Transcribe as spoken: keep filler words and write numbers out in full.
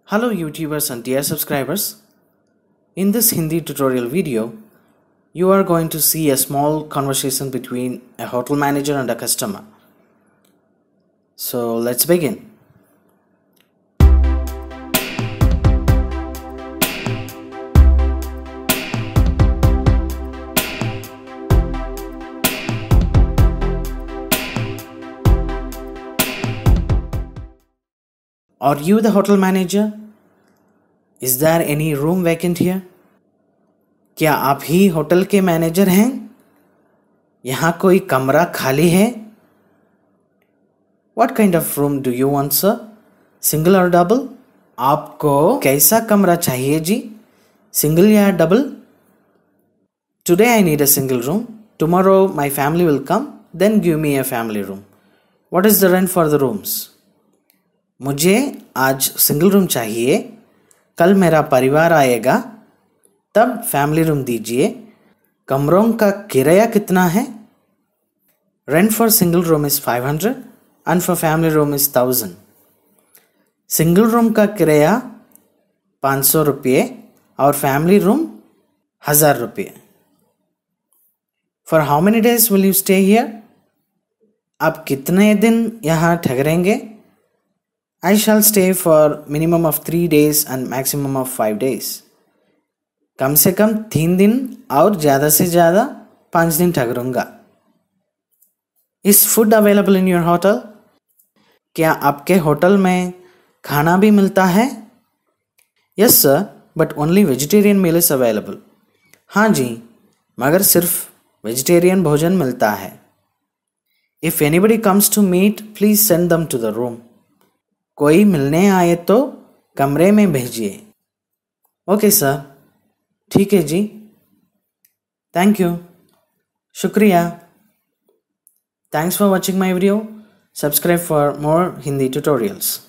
Hello YouTubers and dear subscribers. In this Hindi tutorial video, you are going to see a small conversation between a hotel manager and a customer. So let's begin. Are you the hotel manager? Is there any room vacant here? क्या आप ही hotel के manager हैं? यहाँ कोई कमरा खाली है? What kind of room do you want, sir? Single or double? आपको कैसा कमरा चाहिए जी? Single या double? Today I need a single room. Tomorrow my family will come. Then give me a family room. What is the rent for the rooms? मुझे आज single room चाहिए, कल मेरा परिवार आएगा, तब फैमिली रूम दीजिए. कमरों का किराया कितना है? Rent for single room is five hundred and for family room is thousand. Single room का किराया पाँच सौ रुपये और फैमिली रूम हजार रुपये. For how many days will you stay here? आप कितने दिन यहाँ ठहरेंगे? I shall stay for minimum of three days and maximum of five days. कम से कम तीन दिन और ज़्यादा से ज़्यादा पाँच दिन ठहरूंगा. Is food available in your hotel? क्या आपके होटल में खाना भी मिलता है? Yes sir, but only vegetarian meal is available. हाँ जी, मगर सिर्फ वेजिटेरियन भोजन मिलता है. If anybody comes to meet, please send them to the room. कोई मिलने आए तो कमरे में भेजिए. ओके सर, ठीक है जी. थैंक यू, शुक्रिया. Thanks for watching my video. Subscribe for more Hindi tutorials.